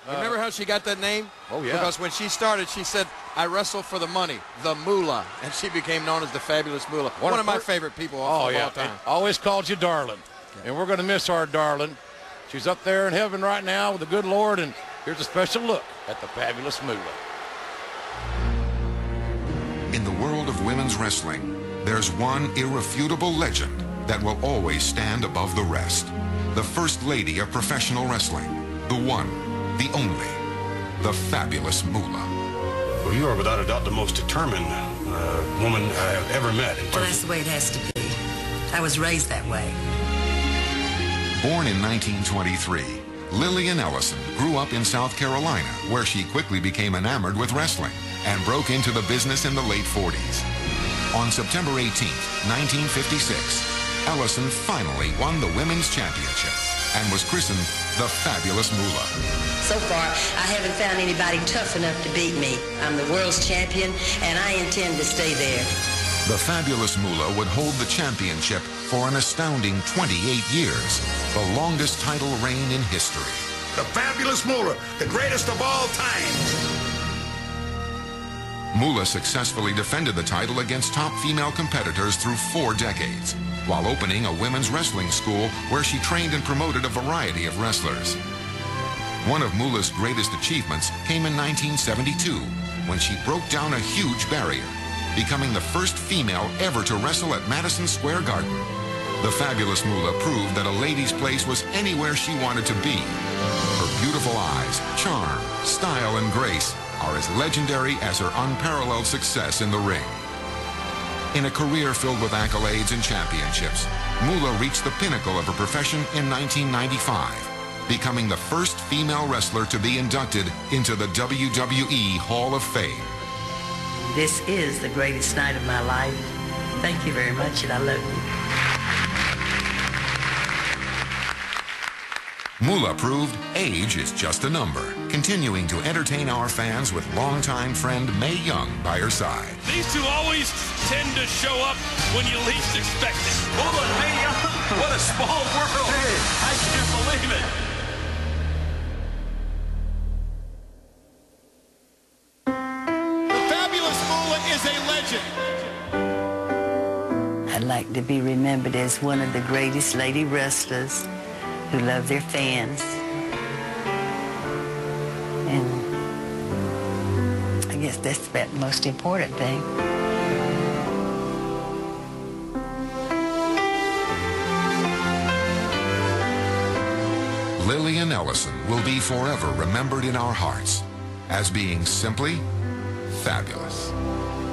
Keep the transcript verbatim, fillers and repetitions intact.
Uh, Remember how she got that name? Oh, yeah. Because when she started, she said, I wrestle for the money, the moolah. And she became known as the Fabulous Moolah. One, One of, of my favorite people of, oh, of yeah. all time. Always called you darling. Yeah. And we're going to miss our darling. She's up there in heaven right now with the good Lord. And here's a special look at the Fabulous Moolah. In the world of women's wrestling, there's one irrefutable legend that will always stand above the rest. The first lady of professional wrestling. The one, the only, the Fabulous Moolah. Well, you are without a doubt the most determined uh, woman I have ever met. Well, that's the way it has to be. I was raised that way. Born in nineteen twenty-three, Lillian Ellison grew up in South Carolina, where she quickly became enamored with wrestling and broke into the business in the late forties. On September eighteenth, nineteen fifty-six, Ellison finally won the Women's Championship and was christened the Fabulous Moolah. So far, I haven't found anybody tough enough to beat me. I'm the world's champion, and I intend to stay there. The Fabulous Moolah would hold the championship for an astounding twenty-eight years, the longest title reign in history. The Fabulous Moolah, the greatest of all time. Moolah successfully defended the title against top female competitors through four decades, while opening a women's wrestling school where she trained and promoted a variety of wrestlers. One of Moolah's greatest achievements came in nineteen seventy-two, when she broke down a huge barrier, becoming the first female ever to wrestle at Madison Square Garden. The Fabulous Moolah proved that a lady's place was anywhere she wanted to be. Her beautiful eyes, charm, style, and grace are as legendary as her unparalleled success in the ring. In a career filled with accolades and championships, Moolah reached the pinnacle of her profession in nineteen ninety-five, becoming the first female wrestler to be inducted into the W W E Hall of Fame. This is the greatest night of my life. Thank you very much, and I love you. Moolah proved age is just a number, continuing to entertain our fans with longtime friend Mae Young by her side. These two always tend to show up when you least expect it. Moolah and Mae Young, what a small world. Hey, I can't believe it. The Fabulous Moolah is a legend. I'd like to be remembered as one of the greatest lady wrestlers who love their fans. And I guess that's about the most important thing. Lillian Ellison will be forever remembered in our hearts as being simply fabulous.